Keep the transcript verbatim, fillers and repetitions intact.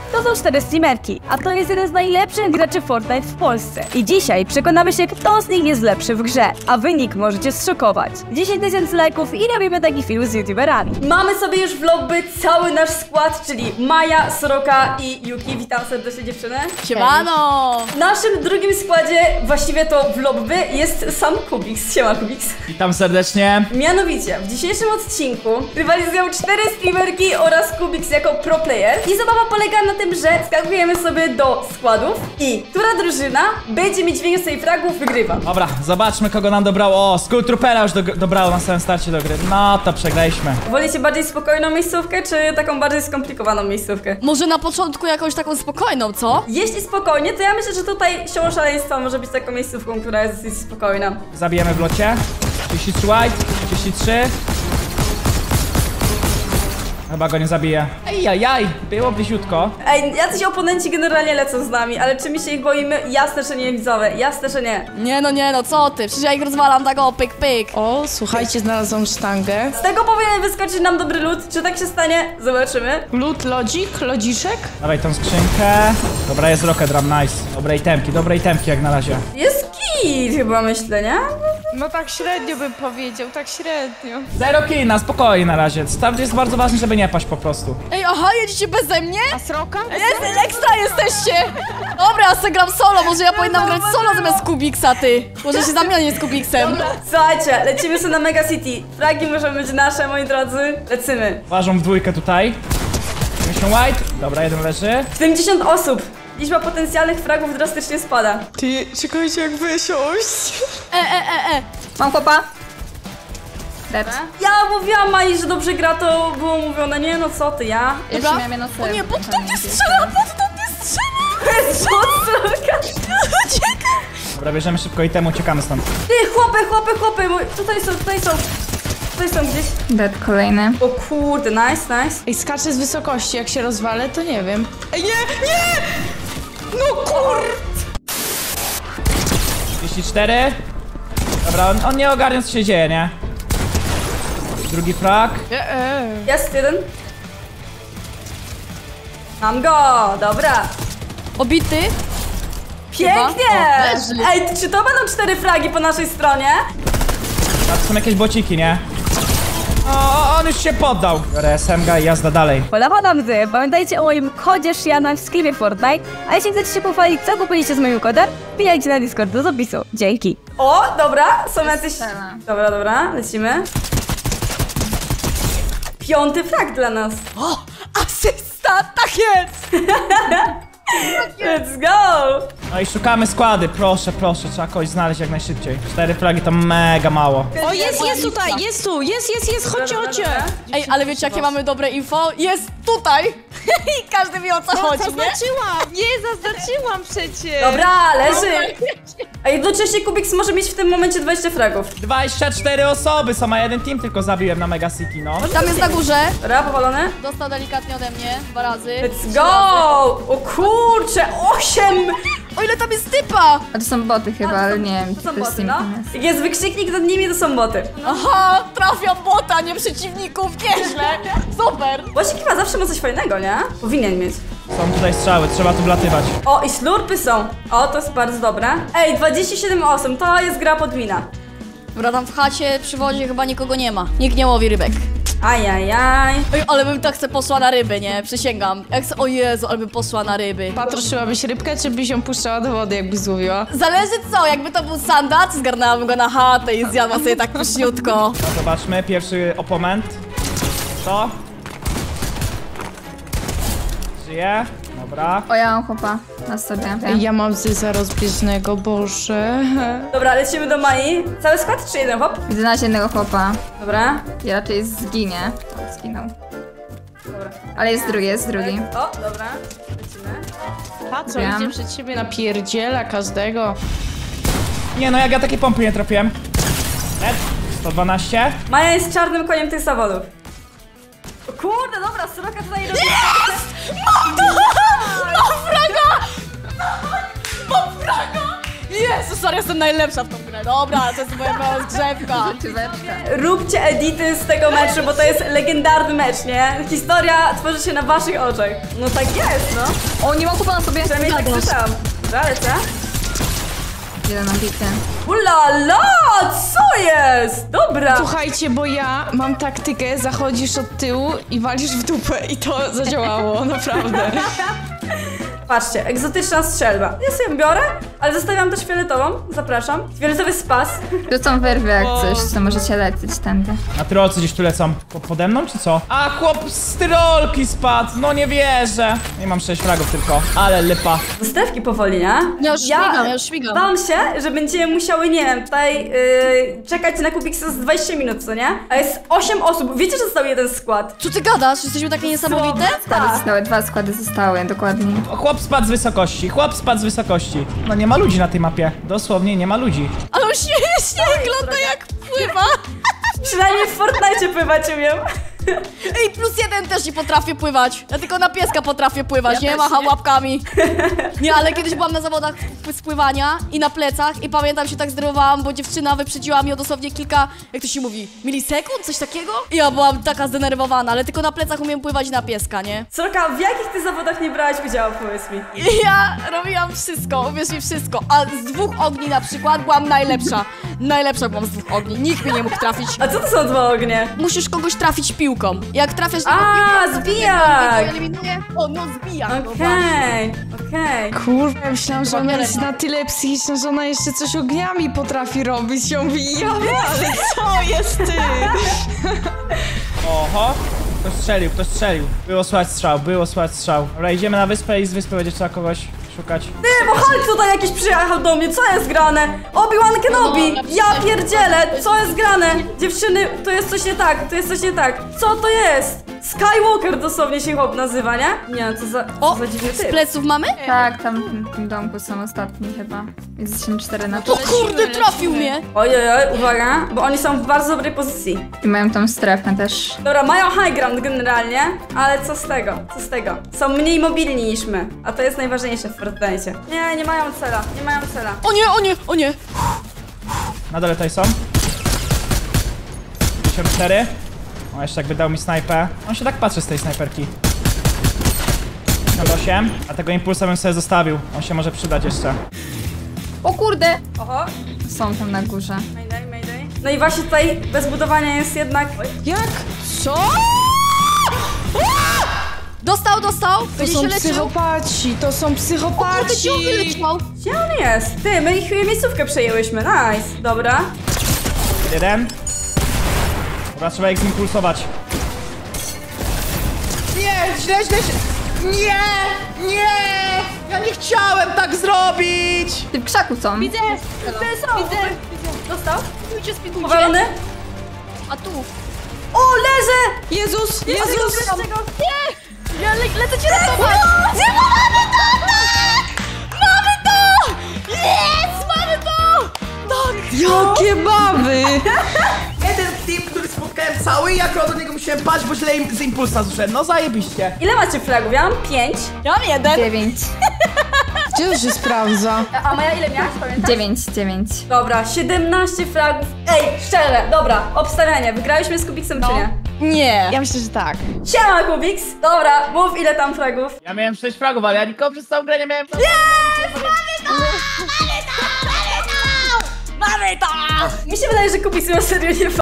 to są cztery streamerki, a to jest jeden z najlepszych graczy Fortnite w Polsce. I dzisiaj przekonamy się, kto z nich jest lepszy w grze, a wynik możecie zszokować. dziesięć tysięcy lajków i robimy taki film z youtuberami. Mamy sobie już w lobby cały nasz skład, czyli Maja, Soroka i Yuki. Witam serdecznie dziewczyny. Siemano! W naszym drugim składzie, właściwie to w lobby, jest sam Kubiks. Siema Kubiks. Witam serdecznie. Mianowicie, w dzisiejszym odcinku rywalizują cztery streamerki oraz Kubiks jako pro player. I zabawa polega na tym, że skakujemy sobie do składów i która drużyna będzie mieć więcej fragów, wygrywa. Dobra, zobaczmy kogo nam dobrało. O, Skull Troopera już do, dobrało na samym starcie do gry. No to przegraliśmy. Wolicie bardziej spokojną miejscówkę, czy taką bardziej skomplikowaną miejscówkę? Może na początku jakąś taką spokojną, co? Jeśli spokojnie, to ja myślę, że tutaj siłą szaleństwa może być taką miejscówką, która jest dosyć spokojna. Zabijemy w locie. trzydzieści trzy white, trzydzieści trzy. Chyba go nie zabiję. Ejjajaj, było bliziutko. Ej, jacyś oponenci generalnie lecą z nami, ale czy my się ich boimy? Jasne, że nie, widzowie, jasne, że nie. Nie no, nie no, co ty? Przecież ja ich rozwalam tak o, pyk, pyk. O, słuchajcie, znalazłam sztangę. Z tego powinien wyskoczyć nam dobry lód. Czy tak się stanie? Zobaczymy. Lód, lodzik, lodziszek. Dawaj tą skrzynkę. Dobra, jest Rocket Drum, nice. Dobre itemki, dobre itemki jak na razie. Jest kit chyba, myślę, nie? No tak średnio bym powiedział, tak średnio. Zero kill, na spokojnie na razie. Start jest bardzo ważny, żeby nie paść po prostu. Ej, aha, jedziecie beze mnie? A Sroka? Jest, ekstra jesteście! Dobra, ja se gram solo, może ja powinnam grać solo zamiast Kubiksa, ty. Może się zamienię z Kubiksem. Słuchajcie, lecimy sobie na Mega City. Fragi muszą być nasze, moi drodzy. Lecimy. Ważą w dwójkę tutaj. Mission white. Dobra, jeden leży. siedemdziesiąt osób. Liczba potencjalnych fragów drastycznie spada. Ty, czekajcie jak wysiąść. E, e, e, e. Mam chłopa. Ja mówiłam Mai, że dobrze gra, to było mówione. Nie no, co ty, ja? Dobra. O nie, pod to mnie strzela, pod to mnie strzela! Co? Dobra, bierzemy szybko item, uciekamy stąd. Ty, chłopy, chłopy, chłopy, mój... tutaj są, tutaj są. Tutaj są gdzieś. Dead kolejny. O kurde, nice, nice. Ej, skaczę z wysokości, jak się rozwalę, to nie wiem. Ej, nie, nie! No kur... trzydzieści cztery. Dobra, on, on nie ogarnia co się dzieje, nie? Drugi frag. E, e. Jest jeden. Mam go, dobra. Obity? Pięknie! O, leży. Ej, czy to będą cztery fragi po naszej stronie? A to są jakieś bociki, nie? O, on już się poddał. Biorę S M G i jazda dalej. Polecam wy, pamiętajcie o moim kodzie Shiana w sklepie Fortnite, a jeśli chcecie się pochwalić, co kupiliście z moim kodem, wbijajcie na Discord do zapisu. Dzięki. O, dobra, są jacyś... Dobra, dobra, lecimy. Piąty frag dla nas. O, asysta, tak jest! Let's go! No i szukamy składy, proszę, proszę, trzeba kogoś znaleźć jak najszybciej. Cztery flagi to mega mało. O, jest, jest tutaj, jest tu, jest, jest, jest, chodźcie, chodźcie. Ej, ale wiecie jakie mamy dobre info? Jest tutaj! I każdy wie o co chodzi, nie? Zaznaczyłam, nie, zaznaczyłam przecież. Dobra, leży. A jednocześnie Kubiks może mieć w tym momencie dwadzieścia fragów. dwadzieścia cztery osoby są, a jeden team tylko zabiłem na Mega City, no. Tam jest na górze. Dobra, powalone. Dostał delikatnie ode mnie, dwa razy. Let's trzy go! razy. O kurcze, osiem! O ile tam jest typa! A to są boty chyba, ale nie wiem, To czy są to jest boty, no? Simple. Jak jest wykrzyknik nad nimi, to są boty. Aha, trafiam bota, nie przeciwników, nieźle. Super. Właśnie chyba zawsze ma coś fajnego, nie? Powinien mieć. Są tutaj strzały, trzeba tu wlatywać. O, i slurpy są. O, to jest bardzo dobre. Ej, dwadzieścia siedem osób, to jest gra podwina. Dobra, tam w chacie przy wodzie chyba nikogo nie ma. Nikt nie łowi rybek. Ajajaj. Ej, ale bym tak se poszła na ryby, nie? Przysięgam. Jak se... O Jezu, ale bym poszła na ryby. Patroszyłabyś rybkę, czy byś ją puszczała do wody, jakbyś złowiła? Zależy co, jakby to był sandac, zgarnęłabym go na chatę i zjadła sobie tak pyszniutko. No, zobaczmy, pierwszy oponent. To. Żyje. Dobra. O, ja mam chłopa na sobie. Ej, ja mam zyza rozbieżnego, Boże. Dobra, lecimy do Mai. Cały skład czy jeden hop? Widzę na jednego chłopa. Dobra. I raczej zginie. Tak, zginął. Dobra. Ale jest drugi, jest drugi. O, dobra. Lecimy. A co, Wiem. idzie przed siebie napierdziela każdego. Nie no, jak ja takiej pompy nie trafiłem. Ed, sto dwanaście. Maja jest czarnym koniem tych zawodów. O kurde, dobra, Soroka tutaj robi... Mam fraga! Mam fraga! Jezus, sorry, jestem najlepsza w tą grę. Dobra, to jest moja mała zgrzewka. Ciweczka. Róbcie edity z tego meczu, bo to jest legendarny mecz, nie? Historia tworzy się na waszych oczach. No tak jest, no. O, nie ma kupa na sobie. Przynajmniej tak słyszałam. Dobra, lecę. Jeden nabity. Ulala, co jest? Dobra. Słuchajcie, bo ja mam taktykę, zachodzisz od tyłu i walisz w dupę i to zadziałało, naprawdę. Patrzcie, egzotyczna strzelba. Ja sobie ją biorę, ale zostawiam też fioletową. Zapraszam. Fioletowy spas. Tu są wyrwy jak coś, to możecie lecieć tędy. Na tyrolce gdzieś tu lecą. Po- Pode mną, czy co? A, chłop z tyrolki spadł, no nie wierzę. Nie mam sześć fragów tylko, ale lipa. Dostawki powoli, nie? Ja już śmigam, ja już śmigam. Bałam się, że będziemy musiały, nie wiem, tutaj yy, czekać na Kubiksa z dwadzieścia minut, co nie? A jest osiem osób. Wiecie, że został jeden skład? Co ty gadasz? Jesteśmy takie niesamowite? Tak. Zostały dwa składy, zostały dokładnie. O, chłop spadł z wysokości, chłop spadł z wysokości. No nie ma ludzi na tej mapie, dosłownie nie ma ludzi. Ale on śmiesznie wygląda jak pływa. Przynajmniej w Fortnite pływać umiem. Ej, plus jeden też nie potrafię pływać. Ja tylko na pieska potrafię pływać, nie? też Macham nie. łapkami. Nie, ale kiedyś byłam na zawodach z pływania i na plecach i pamiętam, się tak zdenerwowałam, bo dziewczyna wyprzedziła mnie o dosłownie kilka, jak to się mówi, milisekund? Coś takiego? I ja byłam taka zdenerwowana, ale tylko na plecach umiem pływać na pieska, nie? Sorka, w jakich ty zawodach nie brałaś udziału, powiedz mi? I ja robiłam wszystko, uwierz mi, wszystko. A z dwóch ogni na przykład byłam najlepsza. Najlepsza byłam z dwóch ogni. Nikt mnie nie mógł trafić. A co to są dwa ognie? Musisz kogoś trafić piłką. Jak trafiasz na A, piłkę, zbijak! to eliminuje. O, no zbijak. no właśnie. Okej, okej. Kurwa, ja myślałam, że ona Chyba jest na tyle psychiczna, że ona jeszcze coś ogniami potrafi robić. Ja mówię, ja, ale co jest ty? Oho, ktoś strzelił, ktoś strzelił. Było słychać strzał, było słychać strzał. Dobra, idziemy na wyspę i z wyspy będzie trzeba kogoś szukać. Ty, bo Hulk tutaj jakiś przyjechał do mnie, co jest grane? Obi-Wan Kenobi! No, Ja pierdzielę, co jest grane? Dziewczyny, to jest coś nie tak, to jest coś nie tak. Co to jest? Skywalker dosłownie się chłop nazywa, nie? Nie, co za, co O, za dziwny z typ. pleców mamy? Tak, tam w tym domku są ostatni chyba. Jesteśmy cztery na O to. kurde, trafił mnie. Ojej, oj, uwaga, bo oni są w bardzo dobrej pozycji. I mają tą strefę też. Dobra, mają high ground generalnie, ale co z tego, co z tego? Są mniej mobilni niż my, a to jest najważniejsze w Fortnite. Nie, nie mają cela, nie mają cela. O nie, o nie, o nie. Na dole tutaj są. pięćdziesiąt cztery. O, jeszcze jakby dał mi snajpę. On się tak patrzy z tej snajperki. pięćdziesiąt osiem. A tego impulsa bym sobie zostawił. On się może przydać jeszcze. O kurde! Oho, Są tam na górze. mayday, mayday. No i właśnie tutaj bez budowania jest jednak... Oj. Jak? Co? Dostał, dostał. To Będzie są się leczył. psychopaci, to są Kurde, psychopaci. gdzie on wyleciał? Gdzie on jest? Ty, my ich miejscówkę przejęłyśmy, nice, dobra. Jeden. Dobra, trzeba ich zimpulsować. Nie, źle, źle, źle. Nie, nie! Ja nie chciałem tak zrobić! Ty w krzaku są. Widzę, Ty są, widzę. dostał? Spitujcie, spitujcie. Powalony? A tu. O, leżę! Jezus, Jezus! Nie! Ja le lecę cię ratować! Nie, mamy to! Tak! Mamy to! Jest! Mamy to! Tak! Jakie bawy! Jeden team, który spotkałem cały i akurat do niego musiałem paść, bo źle im z impulsa zszedł. No zajebiście. Ile macie flagów? Ja mam pięć. Ja mam jeden. Dziewięć. Gdzie to się sprawdza? A Maja ile miałaś, pamiętasz? Dziewięć, dziewięć. Dobra, siedemnaście fragów. Ej, szczerze, dobra, obstawianie. Wygraliśmy z Kubiksem czy nie? Nie. Ja myślę, że tak. Siema Kubiks! Dobra, mów ile tam fragów. Ja miałem sześć fragów, ale ja nikogo przez całą grę nie miałem. Mamy to! Mi się wydaje, że Kubiks miał serio nie